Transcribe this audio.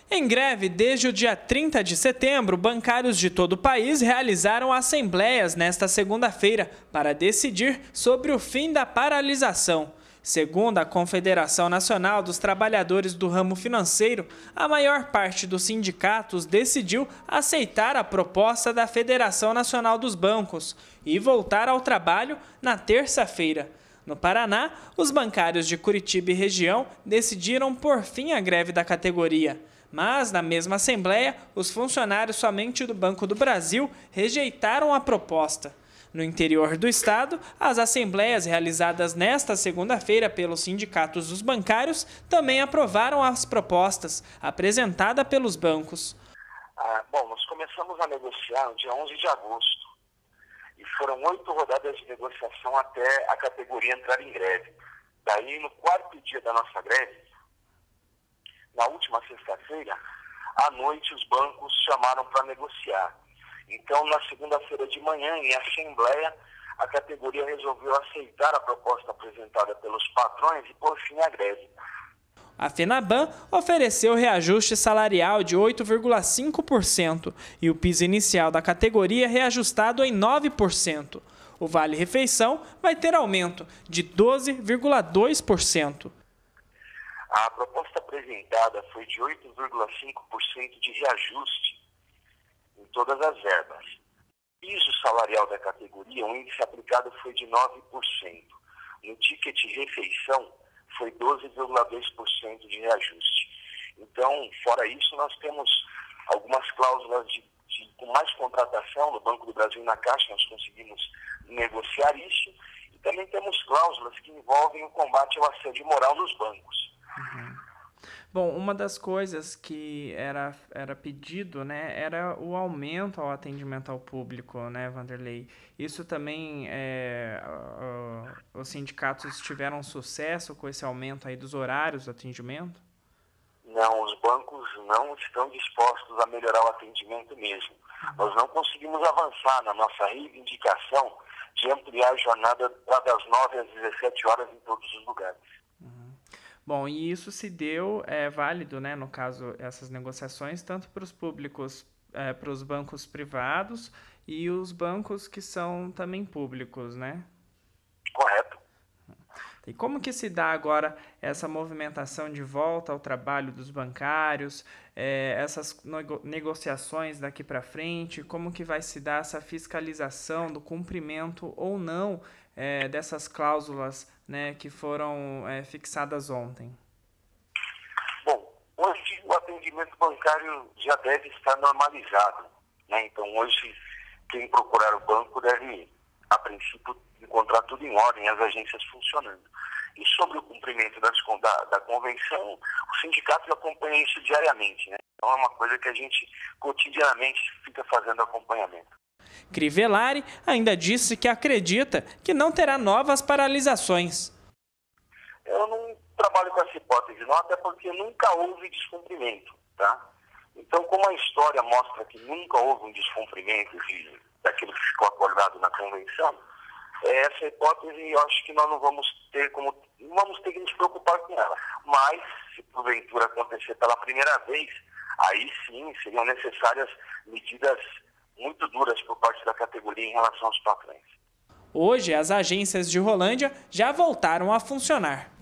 Em greve desde o dia 30 de setembro, bancários de todo o país realizaram assembleias nesta segunda-feira para decidir sobre o fim da paralisação. Segundo a Confederação Nacional dos Trabalhadores do Ramo Financeiro, a maior parte dos sindicatos decidiu aceitar a proposta da Federação Nacional dos Bancos e voltar ao trabalho na terça-feira. No Paraná, os bancários de Curitiba e região decidiram pôr fim à greve da categoria. Mas, na mesma assembleia, os funcionários somente do Banco do Brasil rejeitaram a proposta. No interior do estado, as assembleias realizadas nesta segunda-feira pelos sindicatos dos bancários também aprovaram as propostas apresentadas pelos bancos. Nós começamos a negociar no dia 11 de agosto e foram 8 rodadas de negociação até a categoria entrar em greve. Daí, no quarto dia da nossa greve, na última sexta-feira, à noite, os bancos chamaram para negociar. Então, na segunda-feira de manhã, em assembleia, a categoria resolveu aceitar a proposta apresentada pelos patrões e pôr fim à greve. A FENABAN ofereceu reajuste salarial de 8,5% e o piso inicial da categoria reajustado em 9%. O Vale-Refeição vai ter aumento de 12,2%. A proposta apresentada foi de 8,5% de reajuste em todas as verbas. O piso salarial da categoria, o índice aplicado foi de 9%. No ticket refeição, foi 12,2% de reajuste. Então, fora isso, nós temos algumas cláusulas com mais contratação no Banco do Brasil e na Caixa, nós conseguimos negociar isso. E também temos cláusulas que envolvem o combate ao assédio moral nos bancos. Bom, uma das coisas que era pedido, né, era o aumento ao atendimento ao público, né, Vanderlei? Isso também, os sindicatos tiveram sucesso com esse aumento aí dos horários do atendimento? Não, os bancos não estão dispostos a melhorar o atendimento mesmo. Nós não conseguimos avançar na nossa reivindicação de ampliar a jornada das 9 às 17 horas em todos os lugares. Bom, e isso se deu, válido, né, no caso, essas negociações, tanto para os públicos, para os bancos privados e os bancos que são também públicos, né? Correto. E como que se dá agora essa movimentação de volta ao trabalho dos bancários, essas negociações daqui para frente, como que vai se dar essa fiscalização do cumprimento ou não dessas cláusulas, né, que foram fixadas ontem? Bom, hoje o atendimento bancário já deve estar normalizado, né? Então hoje quem procurar o banco deve, a princípio, encontrar tudo em ordem, as agências funcionando. E sobre o cumprimento da convenção, os sindicatos acompanham isso diariamente, né? Então é uma coisa que a gente cotidianamente fica fazendo acompanhamento. Crivellari ainda disse que acredita que não terá novas paralisações. Eu não trabalho com essa hipótese não, até porque nunca houve descumprimento, tá? Então, como a história mostra que nunca houve um descumprimento daquilo que ficou acordado na convenção, essa hipótese eu acho que nós não vamos ter que nos preocupar com ela. Mas, se porventura acontecer pela primeira vez, aí sim seriam necessárias medidas muito duras por parte da categoria em relação aos patrões. Hoje, as agências de Rolândia já voltaram a funcionar.